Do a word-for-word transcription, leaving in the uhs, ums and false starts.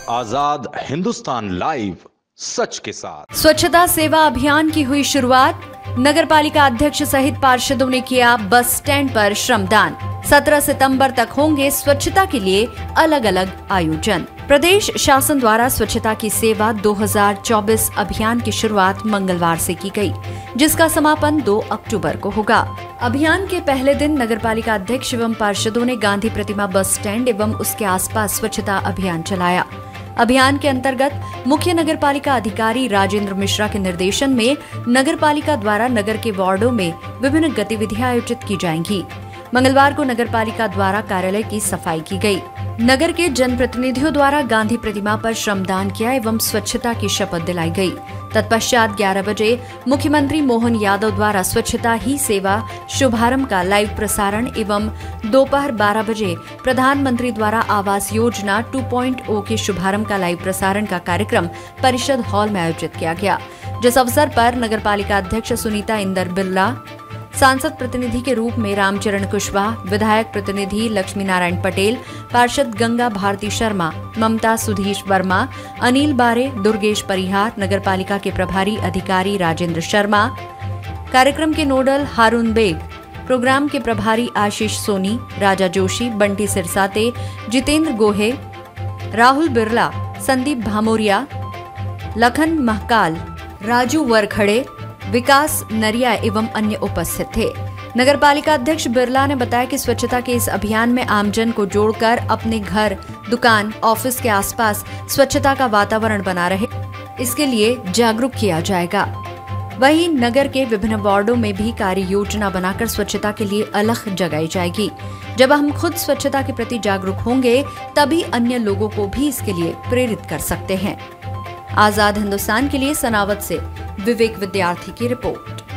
आजाद Hindustan live, सच के साथ। स्वच्छता सेवा अभियान की हुई शुरुआत। नगरपालिका अध्यक्ष सहित पार्षदों ने किया बस स्टैंड पर श्रमदान। सत्रह सितंबर तक होंगे स्वच्छता के लिए अलग अलग आयोजन। प्रदेश शासन द्वारा स्वच्छता की सेवा दो हज़ार चौबीस अभियान की शुरुआत मंगलवार से की गई, जिसका समापन दो अक्टूबर को होगा। अभियान के पहले दिन नगरपालिका अध्यक्ष एवं पार्षदों ने गांधी प्रतिमा बस स्टैंड एवं उसके आसपास स्वच्छता अभियान चलाया। अभियान के अंतर्गत मुख्य नगरपालिका अधिकारी राजेंद्र मिश्रा के निर्देशन में नगरपालिका द्वारा नगर के वार्डों में विभिन्न गतिविधियां आयोजित की जाएंगी। मंगलवार को नगरपालिका द्वारा कार्यालय की सफाई की गई। नगर के जनप्रतिनिधियों द्वारा गांधी प्रतिमा पर श्रमदान किया एवं स्वच्छता की शपथ दिलाई गई। तत्पश्चात ग्यारह बजे मुख्यमंत्री मोहन यादव द्वारा स्वच्छता ही सेवा शुभारंभ का लाइव प्रसारण एवं दोपहर बारह बजे प्रधानमंत्री द्वारा आवास योजना टू पॉइंट ओ के शुभारंभ का लाइव प्रसारण का कार्यक्रम परिषद हॉल में आयोजित किया गया, जिस अवसर पर नगरपालिका अध्यक्ष सुनीता इंदर बिरला, सांसद प्रतिनिधि के रूप में रामचरण कुशवाहा, विधायक प्रतिनिधि लक्ष्मी नारायण पटेल, पार्षद गंगा भारती शर्मा, ममता सुधीश वर्मा, अनिल बारे, दुर्गेश परिहार, नगरपालिका के प्रभारी अधिकारी राजेंद्र शर्मा, कार्यक्रम के नोडल हारून बेग, प्रोग्राम के प्रभारी आशीष सोनी, राजा जोशी, बंटी सिरसाते, जितेंद्र गोहे, राहुल बिरला, संदीप भामोरिया, लखन महकाल, राजू वरखड़े, विकास नरिया एवं अन्य उपस्थित थे। नगरपालिका अध्यक्ष बिरला ने बताया कि स्वच्छता के इस अभियान में आमजन को जोड़कर अपने घर, दुकान, ऑफिस के आसपास स्वच्छता का वातावरण बना रहे, इसके लिए जागरूक किया जाएगा। वहीं नगर के विभिन्न वार्डों में भी कार्य योजना बनाकर स्वच्छता के लिए अलग जगाई जाएगी। जब हम खुद स्वच्छता के प्रति जागरूक होंगे, तभी अन्य लोगों को भी इसके लिए प्रेरित कर सकते हैं। आजाद हिंदुस्तान के लिए सनावद से विवेक विद्यार्थी की रिपोर्ट।